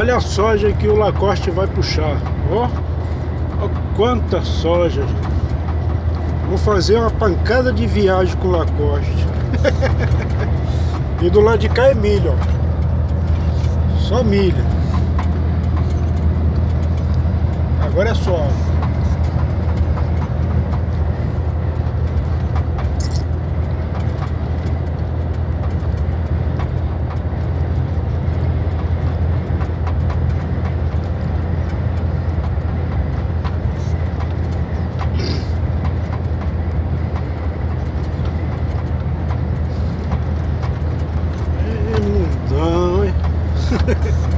Olha a soja que o Lacoste vai puxar. Ó, ó quanta soja. Vou fazer uma pancada de viagem com o Lacoste. E do lado de cá é milho, ó. Só milho. Agora é só. Mundão, hein?